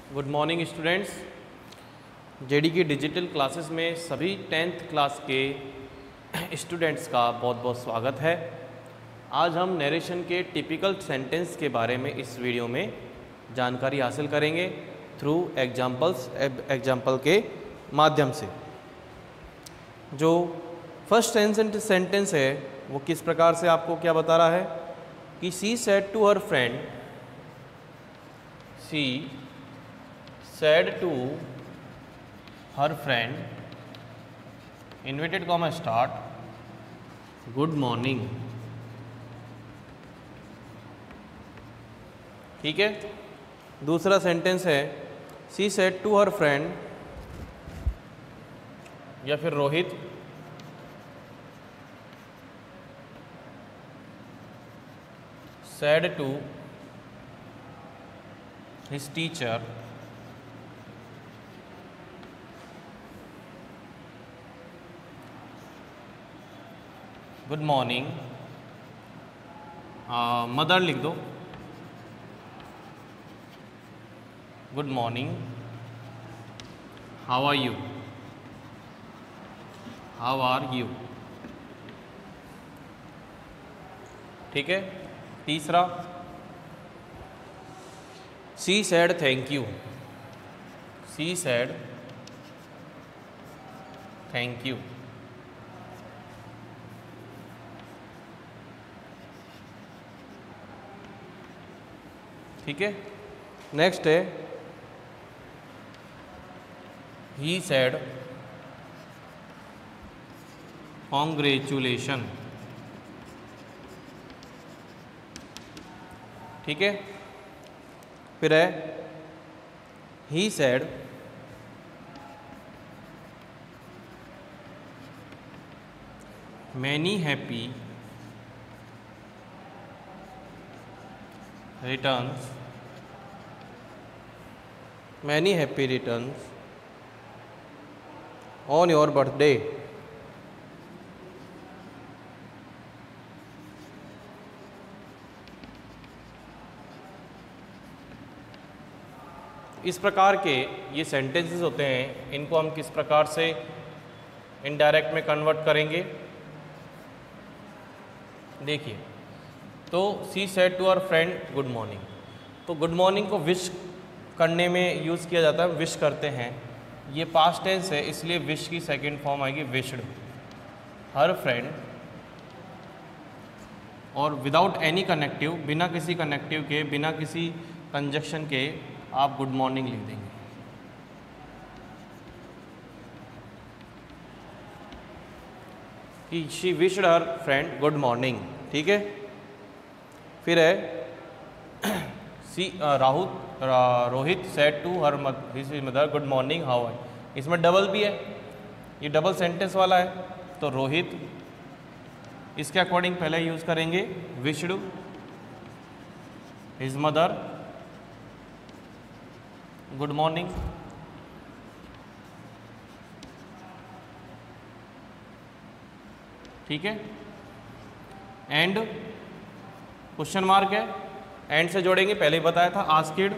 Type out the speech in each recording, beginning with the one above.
Good morning students. JD की digital classes में सभी 10th क्लास के स्टूडेंट्स का बहुत बहुत स्वागत है। आज हम नरेशन के टिपिकल सेंटेंस के बारे में इस वीडियो में जानकारी हासिल करेंगे थ्रू एग्जाम्पल के माध्यम से। जो फर्स्ट सेंटेंस है वो किस प्रकार से आपको क्या बता रहा है कि she said to her friend, she said to her friend, inverted comma start, good morning। ठीक है। दूसरा सेंटेंस है she said to her friend, या फिर Rohit said to his teacher, good morning. Mother लिख दो, good morning, how are you, how are you. ठीक है। तीसरा she said thank you, she said thank you. ठीक है। नेक्स्ट है ही सेड कॉन्ग्रेचुलेशन। ठीक है। फिर है he said many happy returns, many happy returns on your birthday. इस प्रकार के ये सेंटेंसेस होते हैं, इनको हम किस प्रकार से इनडायरेक्ट में कन्वर्ट करेंगे। देखिए, तो she said to our friend good morning, तो गुड मॉर्निंग को विश करने में यूज़ किया जाता है, विश करते हैं। ये पास्ट टेंस है, इसलिए विश की सेकंड फॉर्म आएगी विश्ड। हर फ्रेंड, और विदाउट एनी कनेक्टिव, बिना किसी कनेक्टिव के, बिना किसी कंजक्शन के आप गुड मॉर्निंग लिख देंगे। कि she wished her friend good morning. ठीक है। फिर है Rohit said to her mother good morning how are. इसमें डबल भी है, ये डबल सेंटेंस वाला है, तो रोहित इसके अकॉर्डिंग पहले यूज़ करेंगे wished his mother good morning. ठीक है। एंड क्वेश्चन मार्क है, एंड से जोड़ेंगे, पहले ही बताया था। आस्किड,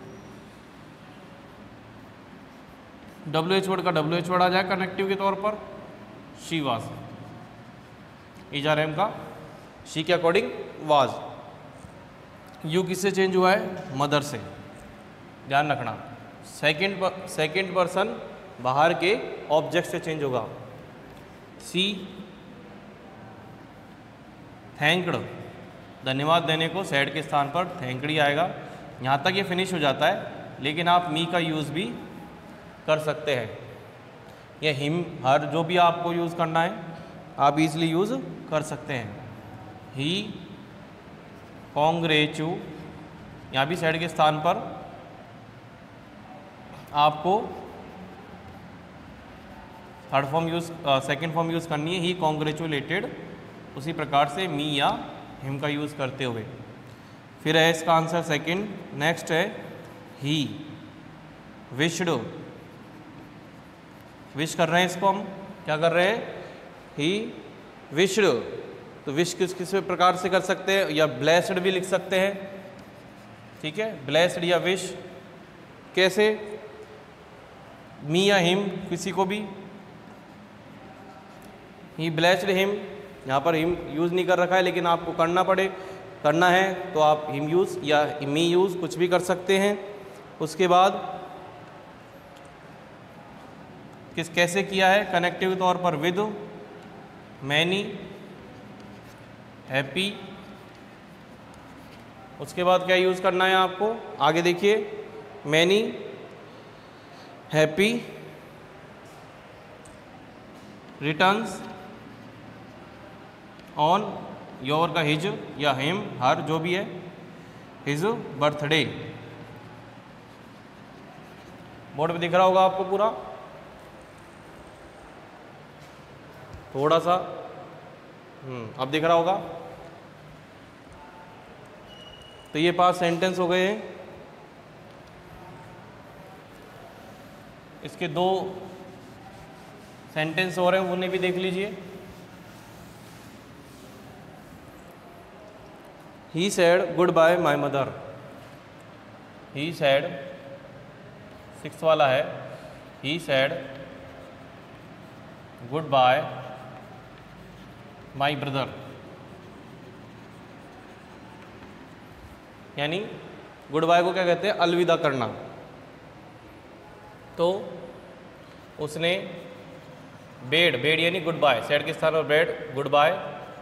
WH वर्ड का WH वर्ड आ जाए कनेक्टिव के तौर पर। शी वाज, इजारम का शी के अकॉर्डिंग वाज। यू किससे चेंज हुआ है? मदर से, ध्यान रखना। सेकंड पर्सन बाहर के ऑब्जेक्ट से चेंज होगा। सी थैंक्ड, धन्यवाद देने को सैड के स्थान पर थैंकडी आएगा। यहाँ तक ये फिनिश हो जाता है, लेकिन आप मी का यूज़ भी कर सकते हैं, या हिम, हर, जो भी आपको यूज़ करना है आप इजीली यूज़ कर सकते हैं। ही कॉन्ग्रेचू, यहाँ भी सैड के स्थान पर आपको सेकंड फॉर्म यूज़ करनी है, ही कॉन्ग्रेचुलेटेड। उसी प्रकार से मी या हिम का यूज़ करते हुए। फिर है इसका आंसर सेकंड। नेक्स्ट है ही विश्ड, विश कर रहे हैं, इसको हम क्या कर रहे हैं? He wished. तो विश किस किस प्रकार से कर सकते हैं, या ब्लेस्ड भी लिख सकते हैं। ठीक है, ब्लेस्ड या विश। कैसे, मी या हिम, किसी को भी, ही ब्लेस्ड हिम, यहाँ पर हिम यूज़ नहीं कर रखा है लेकिन आपको करना है तो आप हिम यूज़ या मी यूज़ कुछ भी कर सकते हैं। उसके बाद कैसे किया है, कनेक्टिव तौर पर विद, मैनी, हैप्पी। उसके बाद क्या यूज़ करना है आपको, आगे देखिए, many, happy, returns on your का हिज या हिम, हर जो भी है, हिज बर्थडे। बोर्ड पे दिख रहा होगा आपको पूरा, थोड़ा सा अब दिख रहा होगा। तो ये 5 सेंटेंस हो गए हैं। इसके 2 सेंटेंस हो रहे हैं, उन्हें भी देख लीजिए। He said good bye my mother, he said 6 वाला है, he said good bye my brother, यानी गुड बाय को क्या कहते हैं, अलविदा करना। तो उसने बेड यानी गुड बाय, सैड के स्थान पर bade, good bye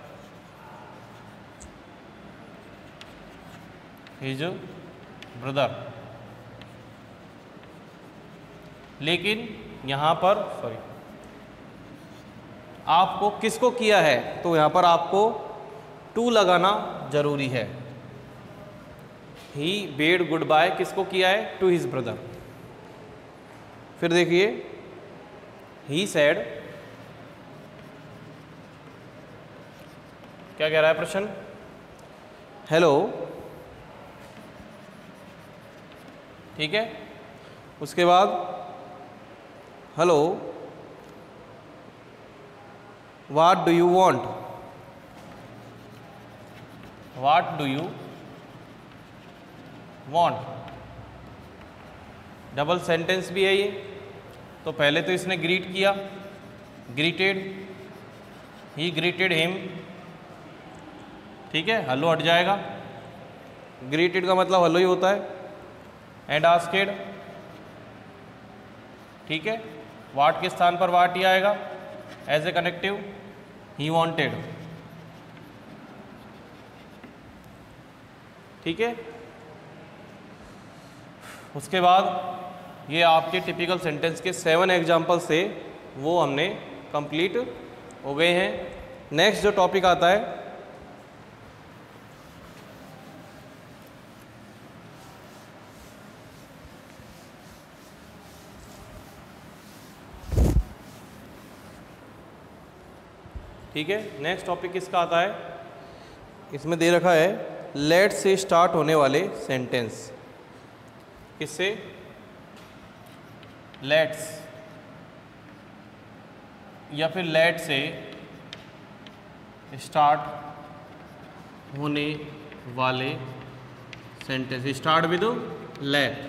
his brother. लेकिन यहाँ पर आपको किसको किया है, तो यहाँ पर आपको टू लगाना जरूरी है। ही बेड गुड बाय किसको किया है, टू हिज ब्रदर। फिर देखिए, ही सैड, क्या कह रहा है प्रश्न, हेलो, ठीक है। उसके बाद hello, what do you want, what do you want, double sentence भी है ये। तो पहले तो इसने ग्रीट किया, ग्रीटेड, ही ग्रीटेड हिम, ठीक है, हेलो हट जाएगा, ग्रीटेड का मतलब हेलो ही होता है। एंड आस्केड, ठीक है, वाट के स्थान पर वाट ही आएगा as a connective, he wanted, ठीक है। उसके बाद ये आपके टिपिकल सेंटेंस के 7 एग्जाम्पल से वो हमने कंप्लीट हो गए हैं। नेक्स्ट जो टॉपिक आता है, ठीक है, नेक्स्ट टॉपिक किसका आता है, इसमें दे रखा है लेट से स्टार्ट होने वाले सेंटेंस। किससे, लेट्स या फिर लेट से स्टार्ट होने वाले सेंटेंस, स्टार्ट विद लेट,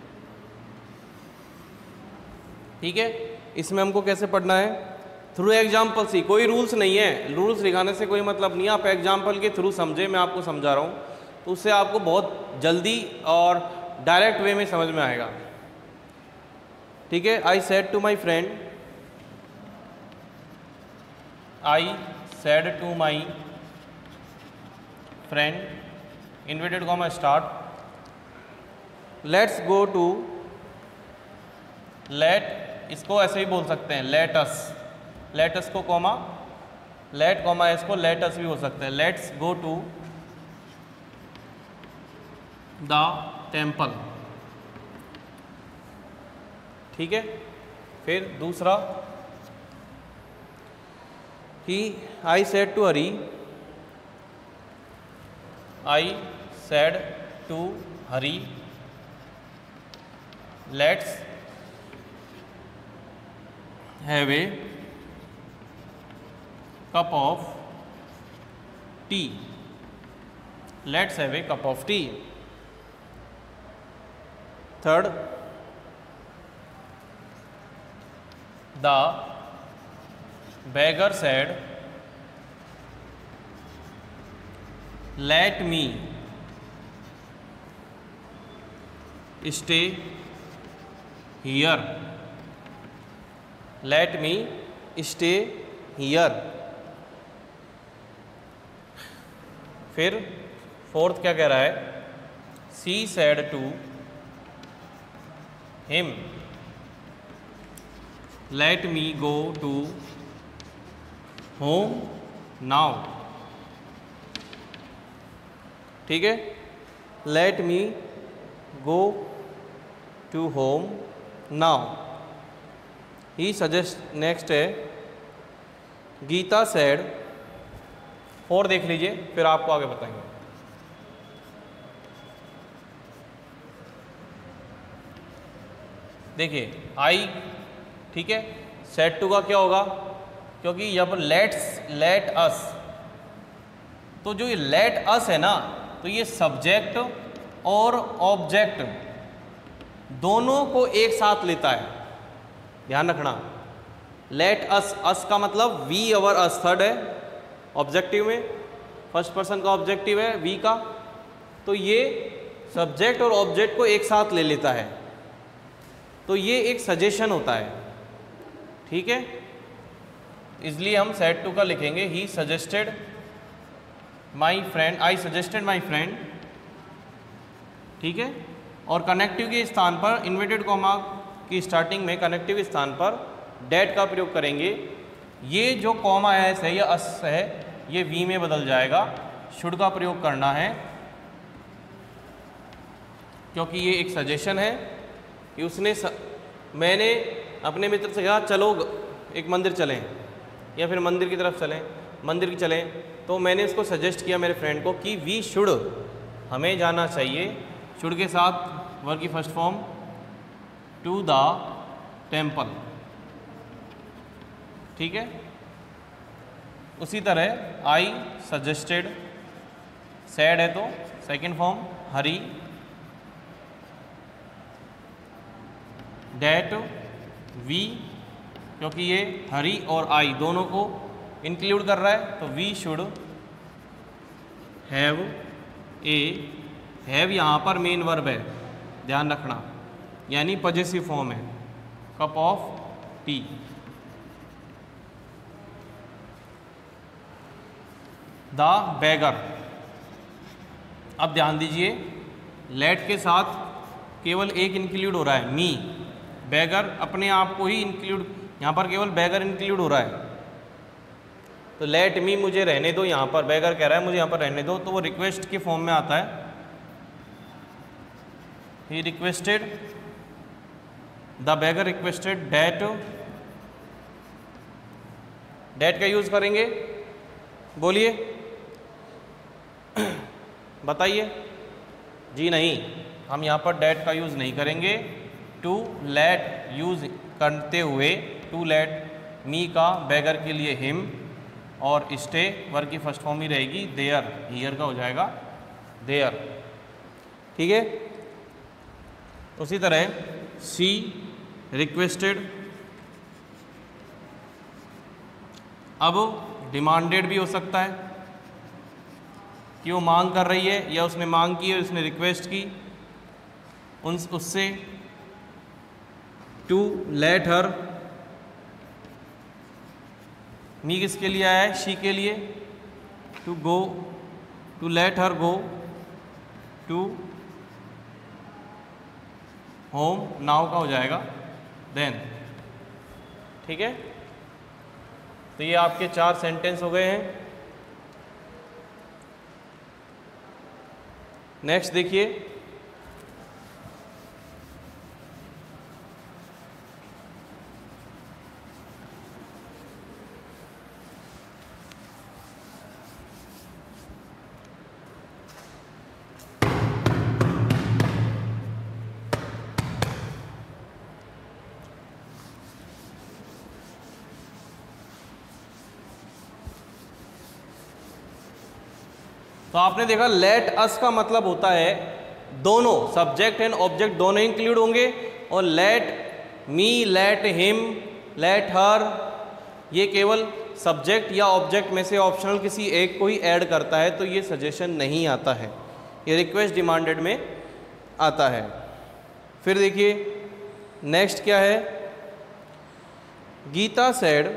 ठीक है। इसमें हमको कैसे पढ़ना है, थ्रू एग्जाम्पल ही, कोई रूल्स नहीं है, रूल्स दिखाने से कोई मतलब नहीं, आप एग्जाम्पल के थ्रू समझे, मैं आपको समझा रहा हूँ तो उससे आपको बहुत जल्दी और डायरेक्ट वे में समझ में आएगा, ठीक है। I said to my friend, I said to my friend, inverted comma start, let's go to, let इसको ऐसे ही बोल सकते हैं, लेट अस, लेटस को कॉमा, लेट कॉमा एस को लेटस भी हो सकते हैं, let's go to the temple, ठीक है। फिर दूसरा, he I said to Hari, I said to Hari, let's have a cup of tea, let's have a cup of tea। Third, the beggar said, let me stay here. Let me stay here. फिर fourth क्या कह रहा है? She said to him, let me go to home now. ठीक है, let me go to home now. He suggests, next है Gita said, और देख लीजिए फिर आपको आगे बताएंगे। देखिए आई, ठीक है, सेट टू का क्या होगा, क्योंकि यहाँ पर लेट अस, तो जो ये लेट अस है ना, तो ये सब्जेक्ट और ऑब्जेक्ट दोनों को एक साथ लेता है, ध्यान रखना। लेट अस, अस का मतलब वी अवर अस, थर्ड है ऑब्जेक्टिव में, फर्स्ट पर्सन का ऑब्जेक्टिव है वी का, तो ये सब्जेक्ट और ऑब्जेक्ट को एक साथ ले लेता है, तो ये एक सजेशन होता है, ठीक है। इसलिए हम सेट टू का लिखेंगे he suggested my friend, I suggested my friend, ठीक है। और कनेक्टिव के स्थान पर, इन्वर्टेड कॉमा की स्टार्टिंग में कनेक्टिव के स्थान पर डेट का प्रयोग करेंगे। ये जो कॉमा एस है या अस है, ये वी में बदल जाएगा, शुड का प्रयोग करना है, क्योंकि ये एक सजेशन है कि उसने मैंने अपने मित्र से कहा चलो एक मंदिर चलें, या फिर मंदिर की तरफ चलें, मंदिर की चलें, तो मैंने उसको सजेस्ट किया मेरे फ्रेंड को कि वी शुड, हमें जाना चाहिए, शुड के साथ वर्ब की first form to the temple, ठीक है। उसी तरह आई सजेस्टेड, सैड है तो second form Hari, that we, क्योंकि ये हरी और आई दोनों को इंक्लूड कर रहा है, तो we should have a, have यहाँ पर मेन वर्ब है, ध्यान रखना, यानी पॉजेसिव फॉर्म है, cup of tea. The beggar, अब ध्यान दीजिए लेट के साथ केवल एक इंक्लूड हो रहा है, मी, बैगर अपने आप को ही इंक्लूड, यहाँ पर केवल बैगर इंक्लूड हो रहा है, तो लेट मी, मुझे रहने दो, यहाँ पर बैगर कह रहा है मुझे यहाँ पर रहने दो, तो वो रिक्वेस्ट के फॉर्म में आता है, he requested, the beggar requested that, that का यूज करेंगे, बोलिए बताइए। जी नहीं, हम यहाँ पर डैट का यूज़ नहीं करेंगे, टू लेट यूज़ करते हुए, टू लेट मी का बैगर के लिए हिम, और स्टे वर्ब की फर्स्ट फॉर्म ही रहेगी, देयर, हियर का हो जाएगा देयर, ठीक है। उसी तरह सी रिक्वेस्टेड, अब डिमांडेड भी हो सकता है कि वो मांग कर रही है, या उसने मांग की है, उसने रिक्वेस्ट की उससे, टू लेट हर, मी किसके लिए आया है, शी के लिए, to go, to let her go to home, now का हो जाएगा देन, ठीक है। तो ये आपके 4 सेंटेंस हो गए हैं। नेक्स्ट देखिए, तो आपने देखा लेट अस का मतलब होता है दोनों, सब्जेक्ट एंड ऑब्जेक्ट दोनों इंक्लूड होंगे, और let me, let him, let her, ये केवल सब्जेक्ट या ऑब्जेक्ट में से ऑप्शनल किसी एक को ही ऐड करता है, तो ये सजेशन नहीं आता है, ये रिक्वेस्ट डिमांडेड में आता है। फिर देखिए नेक्स्ट क्या है, Gita said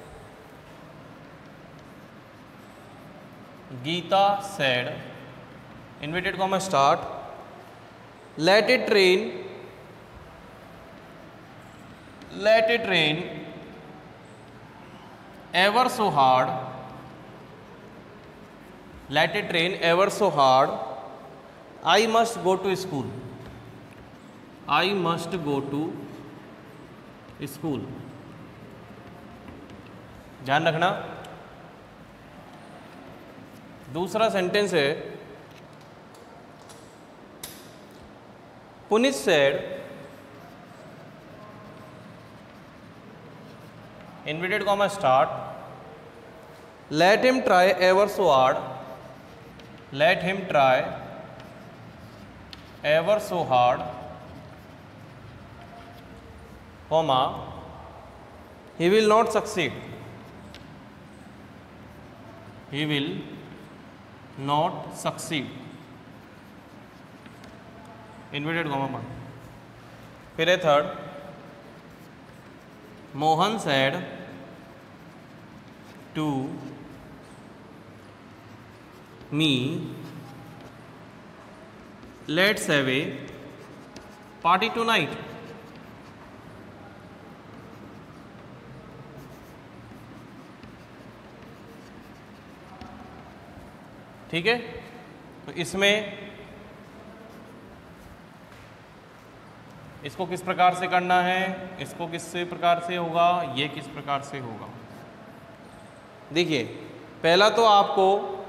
inverted comma start, let it rain ever so hard, let it rain ever so hard, I must go to school, I must go to school। ध्यान रखना। दूसरा सेंटेंस है, Punit said inverted comma start, let him try ever so hard, let him try ever so hard, comma he will not succeed, he will not succeed, inverted comma बंद। फिर है third, Mohan said to me let's have a party tonight. ठीक है, तो इसमें इसको किस प्रकार से करना है, इसको किस प्रकार से होगा, ये किस प्रकार से होगा। देखिए पहला तो आपको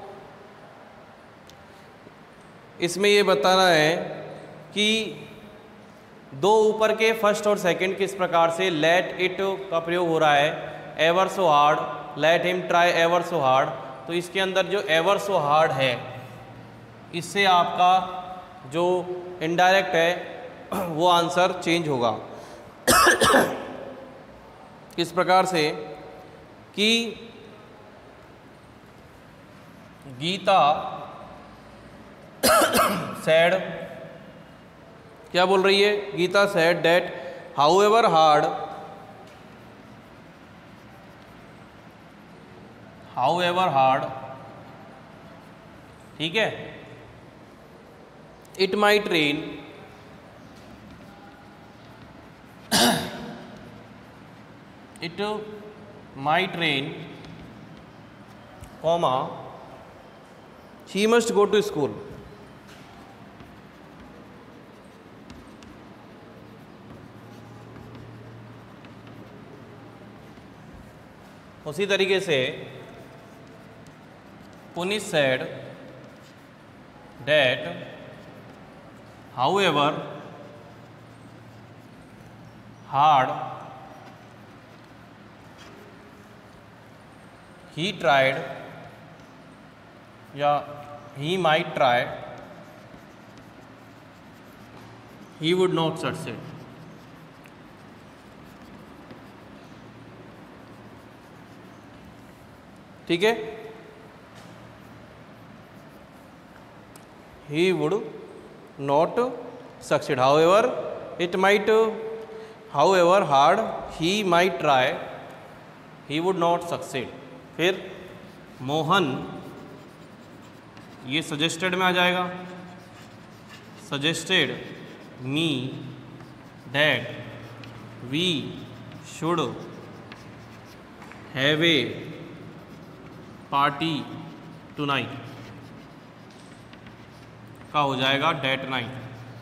इसमें ये बताना है कि दो ऊपर के फर्स्ट और सेकंड किस प्रकार से लेट इट का प्रयोग हो रहा है, ever so hard, let him try ever so hard. तो इसके अंदर जो एवर सो हार्ड है, इससे आपका जो इनडायरेक्ट है वो आंसर चेंज होगा। किस प्रकार से कि गीता सैड, क्या बोल रही है, Gita said that however hard ठीक है, it might rain comma she must go to school। उसी तरीके से Puneet said that however hard he tried या he might try, he would not succeed। ठीक है, he would not succeed, however it might, however hard he might try, he would not succeed। फिर मोहन, ये suggested में आ जाएगा, suggested me that we should have a party tonight का हो जाएगा डेट नाइट।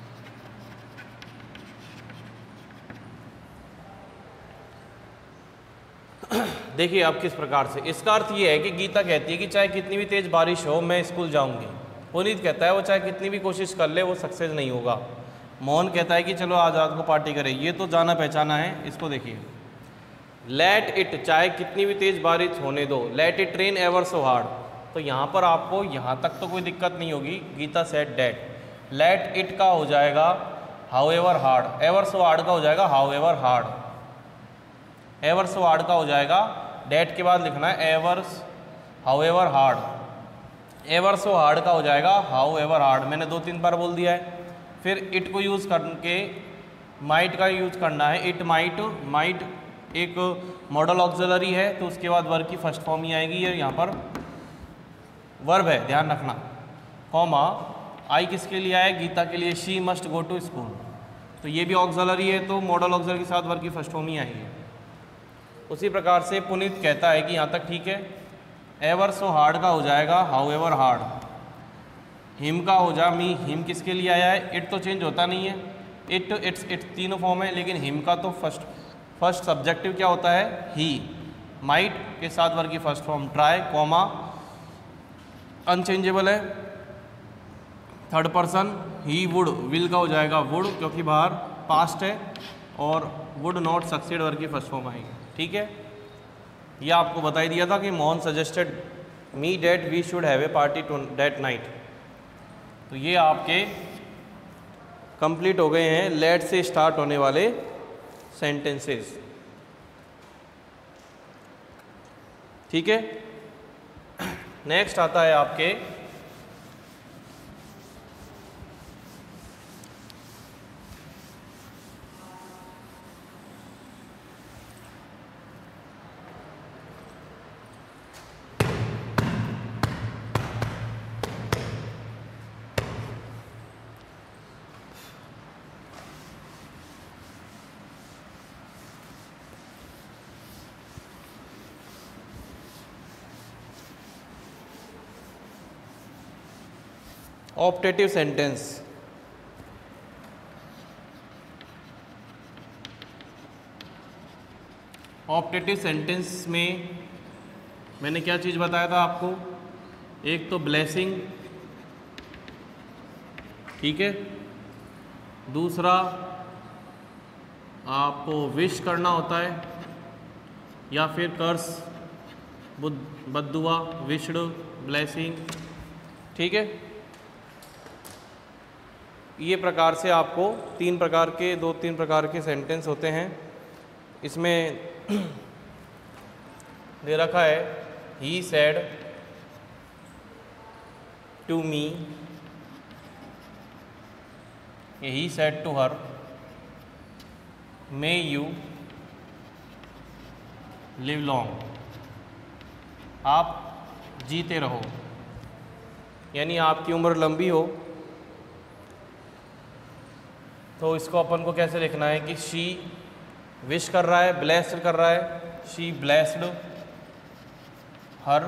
देखिए अब किस प्रकार से, इसका अर्थ ये है कि गीता कहती है कि चाहे कितनी भी तेज़ बारिश हो मैं स्कूल जाऊंगी। पुनीत कहता है वो चाहे कितनी भी कोशिश कर ले वो सक्सेस नहीं होगा। मोहन कहता है कि चलो आज रात को पार्टी करें। ये तो जाना पहचाना है। इसको देखिए, लेट इट, चाहे कितनी भी तेज़ बारिश होने दो, let it rain ever so hard. तो यहाँ पर आपको यहाँ तक तो कोई दिक्कत नहीं होगी। Gita said that, let it का हो जाएगा however hard, ever so hard का हो जाएगा however hard. Ever so hard का हो जाएगा, डेट के बाद लिखना है एवर्स however hard. Ever so hard का हो जाएगा हाउ एवर हार्ड, मैंने 2-3 बार बोल दिया है। फिर इट को यूज़ करके माइट का यूज करना है, इट माइट। माइट एक मॉडल ऑक्सिलरी है तो उसके बाद वर्ब की फर्स्ट फॉर्म ही आएगी, ये यहाँ पर वर्ब है, ध्यान रखना। कॉमा आई किसके लिए आया, गीता के लिए, she must go to school, तो ये भी ऑक्सिलरी है तो मॉडल ऑक्सिलरी के साथ वर्ब की फर्स्ट फॉर्म ही आएगी। उसी प्रकार से पुनीत कहता है कि यहाँ तक ठीक है। एवर सो हार्ड का हो जाएगा हाउ एवर हार्ड। हिम का हो जा मी, हिम किसके लिए आया है, इट तो चेंज होता नहीं है, इट इट्स तीनों फॉर्म है, लेकिन हिम का तो फर्स्ट सब्जेक्टिव क्या होता है, ही। माइट के साथ वर्ब की first form try, comma unchangeable है, third person he would, will का हो जाएगा वुड क्योंकि बाहर पास्ट है, और वुड नॉट सक्सीड वर्ब की फर्स्ट फॉर्म आएगी। ठीक है, यह आपको बताई दिया था कि Mohan suggested me that we should have a party that night. तो ये आपके कंप्लीट हो गए हैं लेट से स्टार्ट होने वाले सेंटेंसेस। ठीक है, नेक्स्ट आता है आपके ऑप्टेटिव सेंटेंस। ऑप्टेटिव सेंटेंस में मैंने क्या चीज़ बताया था आपको, एक तो ब्लेसिंग, ठीक है, दूसरा आपको विश करना होता है या फिर कर्स, बद्दुआ, विश्ड, ब्लेसिंग। ठीक है, ये प्रकार से आपको 3 प्रकार के सेंटेंस होते हैं। इसमें दे रखा है he said to me, he said to her, may you live long, आप जीते रहो, यानी आपकी उम्र लंबी हो। तो इसको अपन को कैसे लिखना है कि शी विश कर रहा है, ब्लेस्ड कर रहा है, she blessed her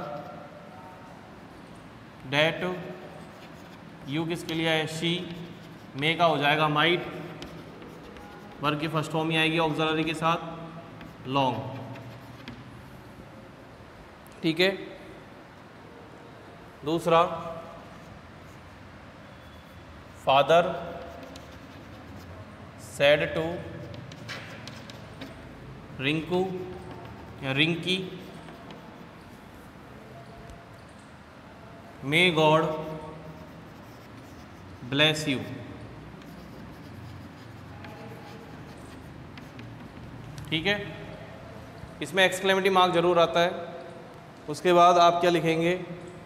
that, you किसके लिए है, शी, मे का हो जाएगा माइट, वर्ब की फर्स्ट फॉर्म ही आएगी ऑक्सिलरी के साथ, लॉन्ग। ठीक है, दूसरा फादर सेड टू रिंकू या Rinki, may God bless you. ठीक है, इसमें एक्सक्लेमेटिव मार्क जरूर आता है। उसके बाद आप क्या लिखेंगे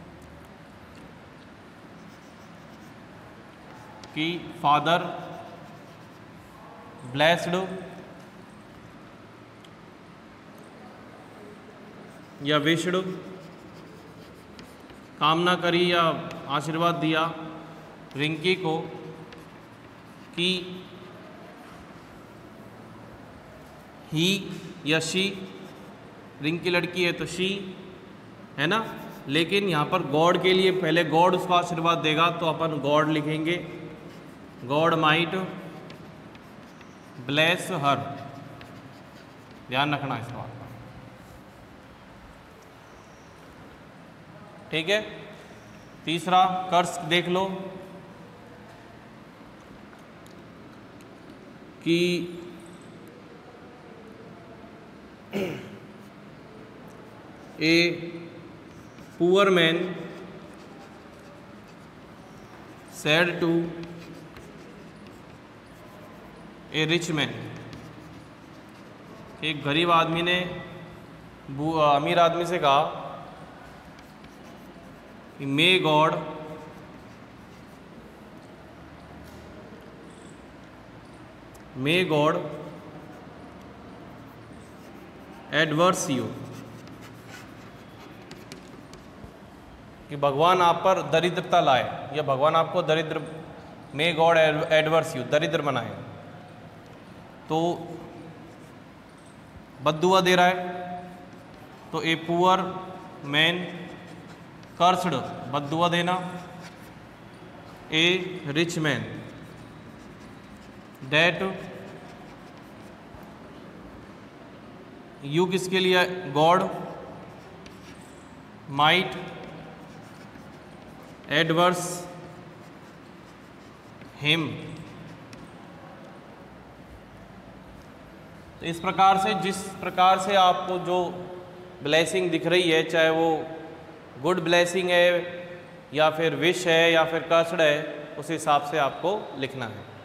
कि फादर ब्लेस्ड या विश्ड, कामना करी या आशीर्वाद दिया रिंकी को कि ही या शी, रिंकी लड़की है तो शी है ना, लेकिन यहाँ पर गॉड के लिए पहले गॉड उसको आशीर्वाद देगा तो अपन गॉड लिखेंगे, गॉड माइट ब्लेस हर, ध्यान रखना इस बात का। ठीक है, तीसरा कर्स देख लो कि a poor man said to a rich man, एक गरीब आदमी ने अमीर आदमी से कहा कि मे गॉड एडवर्स यू, कि भगवान आप पर दरिद्रता लाए या भगवान आपको दरिद्र, मे गॉड एडवर्स यू, दरिद्र बनाए। तो बद्दुआ दे रहा है, तो ए पुअर मैन कर्स्ड, बद्दुआ देना, a rich man that you किसके लिए, गॉड माइट एडवर्स हिम। तो इस प्रकार से, जिस प्रकार से आपको जो ब्लेसिंग दिख रही है, चाहे वो गुड ब्लेसिंग है या फिर विश है या फिर कर्स्ड है, उस हिसाब से आपको लिखना है।